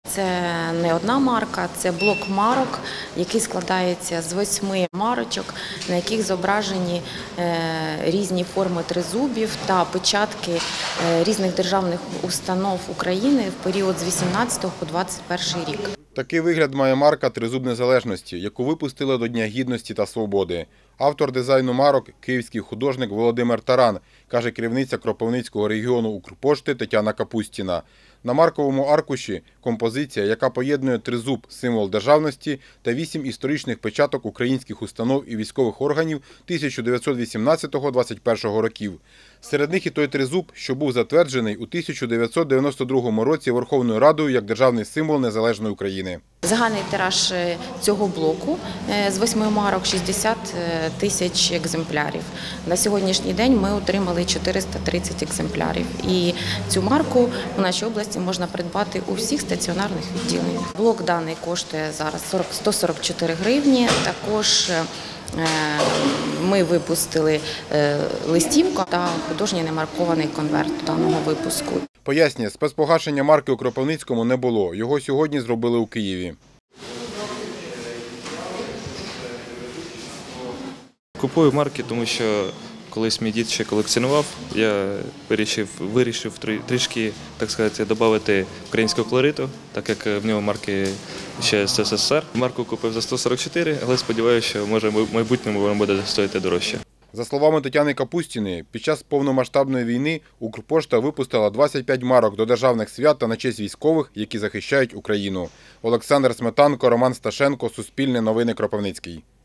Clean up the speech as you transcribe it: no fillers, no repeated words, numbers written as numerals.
Це не одна марка, це блок марок, який складається з 8 марочок, на яких зображені різні форми тризубів та печатки різних державних установ України в період з 18 по 21 рік. Такий вигляд має марка «Тризуб незалежності», яку випустили до Дня Гідності та Свободи. Автор дизайну марок – київський художник Володимир Таран, каже керівниця Кропивницького регіону Укрпошти Тетяна Капустіна. На марковому аркуші – композиція, яка поєднує тризуб – символ державності та 8 історичних печаток українських установ і військових органів 1918-21 років. Серед них і той тризуб, що був затверджений у 1992 році Верховною Радою як державний символ незалежної України. Загальний тираж цього блоку з 8 марок – 60 тисяч екземплярів. На сьогоднішній день ми отримали 430 екземплярів. І цю марку в нашій області можна придбати у всіх стаціонарних відділеннях. Блок даний коштує зараз 144 гривні. Також ми випустили листівку та художній немаркований конверт даного випуску. Пояснює, спецпогашення марки у Кропивницькому не було. Його сьогодні зробили у Києві. Купую марки, тому що колись мій дід ще колекціонував. Я вирішив трішки, так сказати, додати українського колориту, так як в нього марки ще з СССР. Марку купив за 144, але сподіваюся, що може в майбутньому вона буде стоїти дорожче. За словами Тетяни Капустіної, під час повномасштабної війни Укрпошта випустила 25 марок до державних свят та на честь військових, які захищають Україну. Олександр Сметанко, Роман Сташенко, Суспільне новини, Кропивницький.